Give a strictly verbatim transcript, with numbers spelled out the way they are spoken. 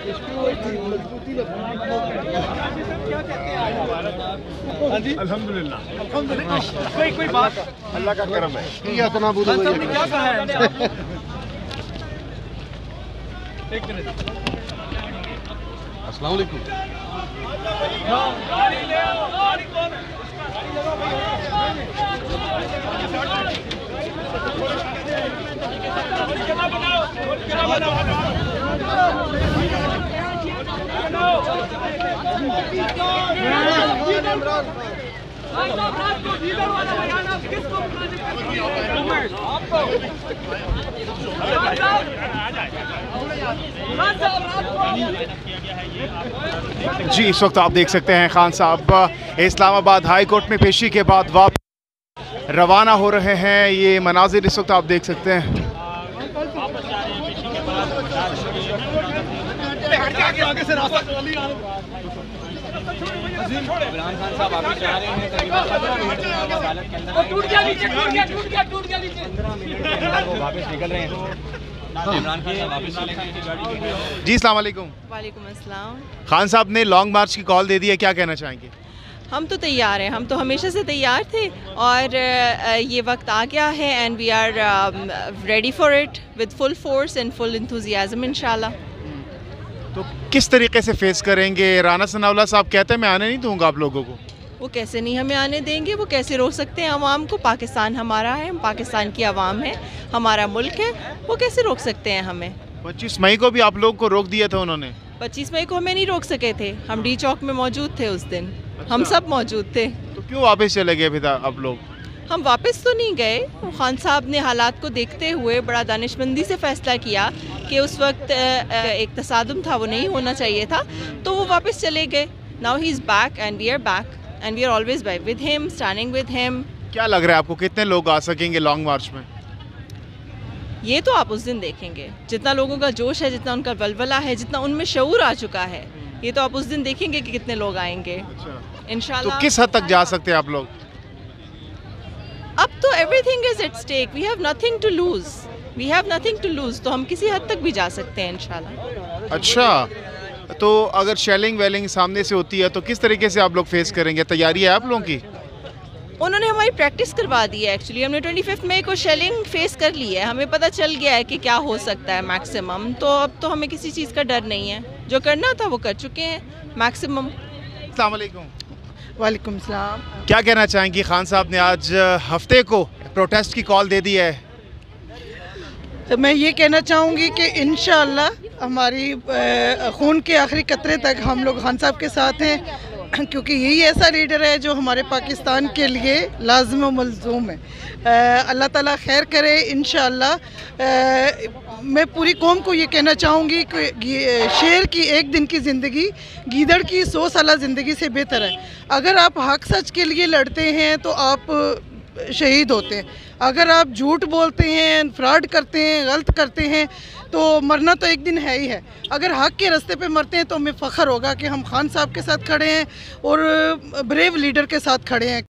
अल्हम्दुलिल्लाह कोई कोई बात अल्लाह का करम है। क्या कहा है? एक मिनट। अस्सलाम वालेकुम। जी, इस वक्त आप देख सकते हैं खान साहब इस्लामाबाद हाई कोर्ट में पेशी के बाद वापस रवाना हो रहे हैं। ये मनाजिर इस वक्त आप देख सकते हैं। इमरान खान साहब वापस जा रहे हैं, अदालत के अंदर पंद्रह मिनट के अंदर वो वापस निकल रहे हैं। इमरान खान साहब वापस चलेंगे गाड़ी। जी अस्सलाम वालेकुम। वालेकुम अस्सलाम। खान साहब ने लॉन्ग मार्च की कॉल दे दी है, क्या कहना चाहेंगे? हम तो तैयार हैं, हम तो हमेशा से तैयार थे और ये वक्त आ गया है and we are ready for it with full force and full enthusiasm इंशाल्लाह। तो किस तरीके से फेस करेंगे? राना सनाउल्लाह साहब कहते हैं मैं आने नहीं दूंगा आप लोगों को। वो कैसे नहीं हमें आने देंगे, वो कैसे रोक सकते हैं अवाम को? पाकिस्तान हमारा है, हम पाकिस्तान की आवाम है, हमारा मुल्क है, वो कैसे रोक सकते हैं हमें? पच्चीस मई को भी आप लोगों को रोक दिया था उन्होंने। पच्चीस मई को हमें नहीं रोक सके थे, हम डी चौक में मौजूद थे उस दिन। अच्छा। हम सब मौजूद थे। तो क्यों वापस चले गए फिर आप लोग? हम वापस तो नहीं गए, खान साहब ने हालात को देखते हुए बड़ा दानिशमंदी से फ़ैसला किया कि उस वक्त एक तसादुम था, वो नहीं होना चाहिए था, तो वो वापस चले गए। Now he is back and we are back and we are always by with him, standing with him. क्या लग रहा है आपको, कितने लोग आ सकेंगे लॉन्ग मार्च में? ये तो आप उस दिन देखेंगे, जितना लोगों का जोश है, जितना उनका वलवला है, जितना उनमें शऊर आ चुका है, ये तो आप उस दिन देखेंगे कि कितने लोग आएंगे। अच्छा। इंशाल्लाह। तो किस हद तक जा सकते हैं आप लोग? अब तो everything is at stake, we have nothing to lose, we have nothing to lose, तो हम किसी हद तक भी जा सकते हैं इंशाल्लाह। अच्छा, तो अगर शेलिंग वेलिंग सामने से होती है तो किस तरीके से आप लोग फेस करेंगे? तैयारी है आप लोगों की? उन्होंने हमारी प्रैक्टिस करवा दी है एक्चुअली। हमने ट्वेंटी फिफ्थ मई को शेलिंग फेस कर ली है, हमें पता चल गया है कि क्या हो सकता है मैक्सिमम, तो अब तो हमें किसी चीज़ का डर नहीं है, जो करना था वो कर चुके हैं मैक्सिमम। अस्सलाम वालेकुम। वालेकुम सलाम। क्या कहना चाहेंगी, खान साहब ने आज हफ्ते को प्रोटेस्ट की कॉल दे दी है? तो मैं ये कहना चाहूँगी कि इंशाअल्लाह हमारी खून के आखिरी कतरे तक हम लोग खान साहब के साथ हैं, क्योंकि यही ऐसा लीडर है जो हमारे पाकिस्तान के लिए लाज़िम व मलज़ूम है। अल्लाह ताला खैर करे इंशाअल्लाह। मैं पूरी कौम को ये कहना चाहूँगी कि शेर की एक दिन की ज़िंदगी गीदड़ की सौ साल ज़िंदगी से बेहतर है। अगर आप हक सच के लिए लड़ते हैं तो आप शहीद होते हैं, अगर आप झूठ बोलते हैं, फ्रॉड करते हैं, गलत करते हैं, तो मरना तो एक दिन है ही है। अगर हक के रास्ते पे मरते हैं तो हमें फ़ख्र होगा कि हम खान साहब के साथ खड़े हैं और ब्रेव लीडर के साथ खड़े हैं।